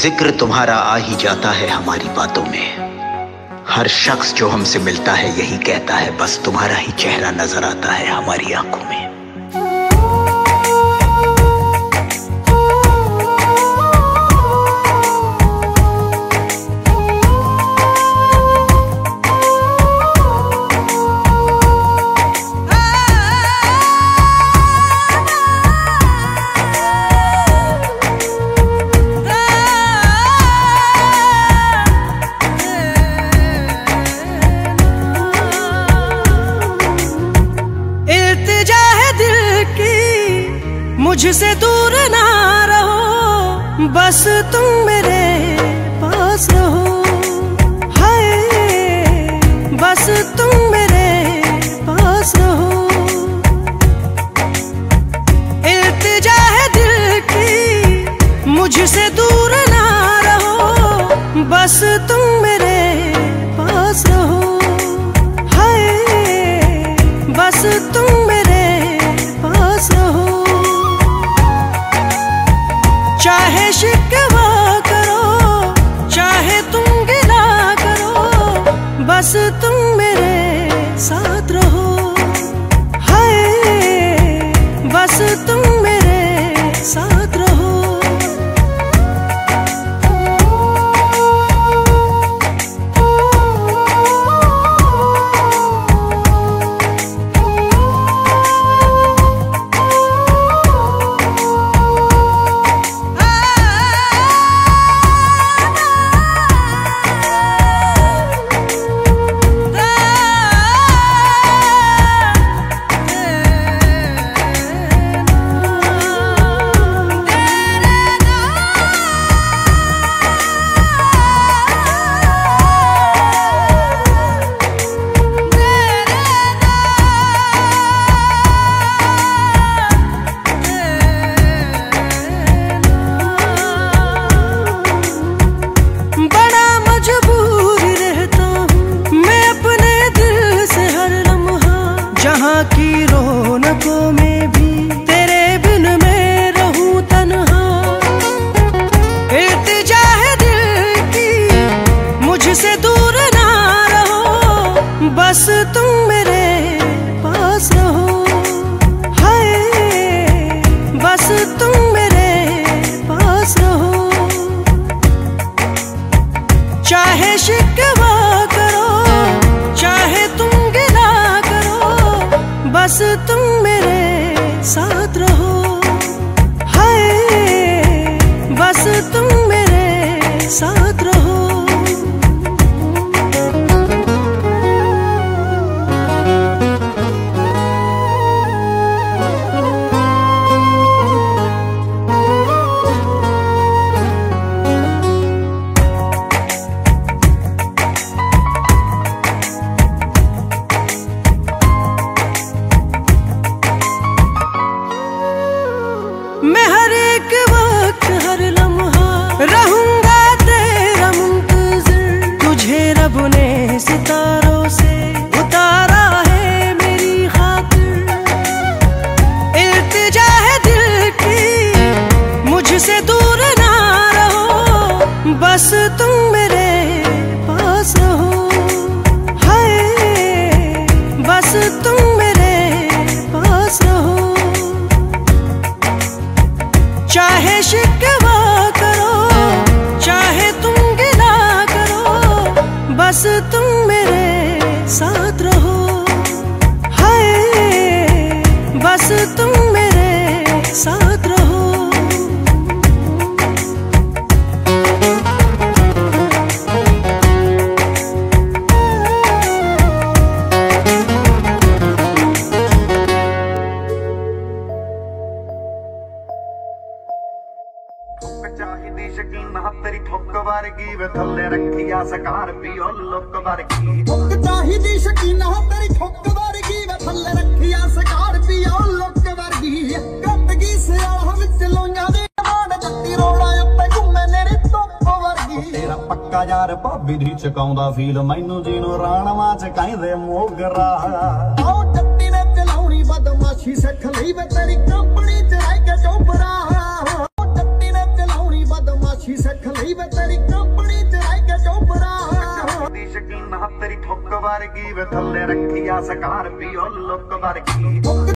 जिक्र तुम्हारा आ ही जाता है हमारी बातों में। हर शख्स जो हमसे मिलता है यही कहता है, बस तुम्हारा ही चेहरा नजर आता है हमारी आंखों में। मुझसे दूर ना रहो, बस तुम मेरे पास रहो। हाय बस तुम मेरे पास रहो। इल्तिजा है दिल की, मुझसे दूर ना रहो, बस तुम मेरे पास रहो। हाय बस तुम मेरे पास रहो। चाहे शिकवा करो, चाहे तुम गिला करो, बस तुम मेरे साथ रहो। हाय बस तुम मेरे साथ रहो। की रौनकों में भी तेरे बिन मैं रहूं तन्हा। इल्तिजा है दिल की, मुझसे दूर ना रहो, बस तुम मेरे पास रहो। हाय बस तुम मेरे पास रहो। चाहे शिकवा करो, चाहे तुम गिला करो, बस तुम मेरे साथ रहो। हाय बस तुम मेरे साथ रहो। मैं हर एक वक्त हर लम्हा रहूंगा तेरा मुंतज़िर। तुझे रब ने सितारों से उतारा है मेरी खातिर। इल्तिजा है दिल की, मुझसे दूर ना रहो, बस तुम मेरे पास रहो। हाय बस तुम मेरे पास रहो। चाहे शिकवा करो, चाहे तुम गिला करो, बस तुम मेरे साथ रहो। हाय बस तुम मेरे साथ रहो। चाहिदी शकीन तेरी ठुक वर्गी वे थल्ले रखिया स्कॉर्पियो लुक वर्गी। ठुक चाहिदी शकीन तेरी ठुक वर्गी वे थल्ले रखिया स्कॉर्पियो लुक वर्गी। गंदगी से आह विच लोइयां दे माड़ जट्टी रोड़ा उत्ते घुम्मे मेरी धुप वर्गी। तेरा पक्का यार भाभी दी चकाउंदा फील मैनू जीनू राणवा च कहंदे मोगरा। आओ जट्टी ने चलाउणी बदमाशी सिख लई वे तेरी कंपनी च रह के चोपरा। बदमाशी सिख ਰੱਖ ਲਈ ਵੇ ਤੇਰੀ ਕੰਪਨੀ ਚ ਰਹਿ ਕੇ ਚੋਪਰਾ ਦੀ ਸ਼ਕੀਨ ਹਾਂ ਤੇਰੀ ਠੁੱਕ ਵਰਗੀ ਵੇ ਥੱਲੇ ਰੱਖੀ ਆ ਸਕਾਰਪੀਓ ਲੁੱਕ ਵਰਗੀ